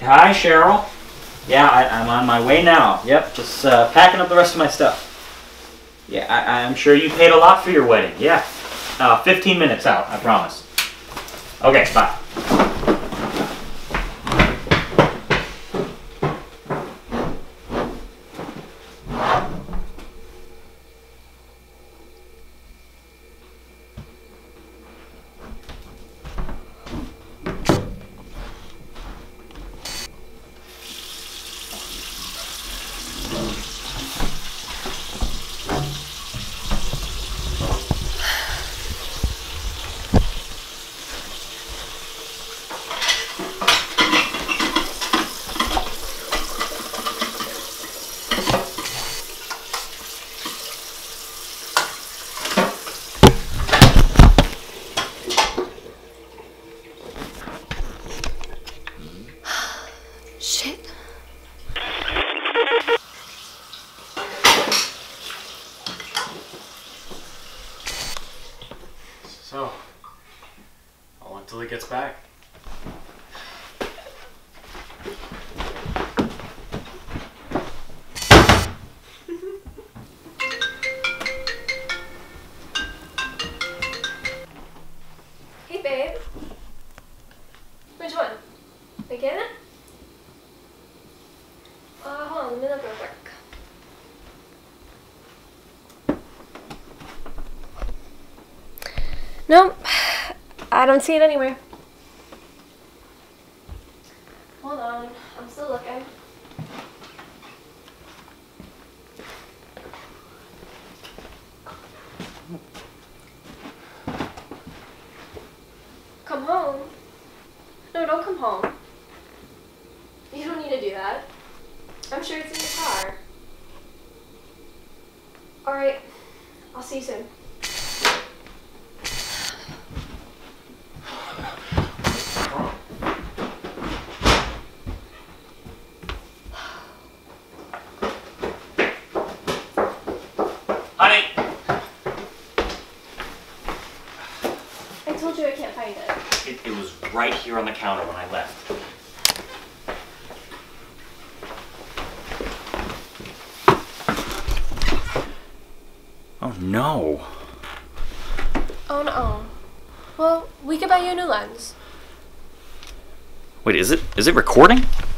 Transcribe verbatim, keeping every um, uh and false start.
Hi, Cheryl. Yeah, I, I'm on my way now. Yep, just uh, packing up the rest of my stuff. Yeah, I, I'm sure you paid a lot for your wedding. Yeah. Uh, fifteen minutes out, I promise. Okay, bye. Shit. So, I'll wait till he gets back. Hey, babe. Which one? Again? Uh, hold on, let me look real quick. Nope, I don't see it anywhere. Hold on, I'm still looking. Come home? No, don't come home. You don't need to do that. I'm sure it's in your car. Alright, I'll see you soon. Honey! I told you I can't find it. It, it was right here on the counter when I left. Oh no. Oh no. Well, we could buy you a new lens. Wait, is it is it recording?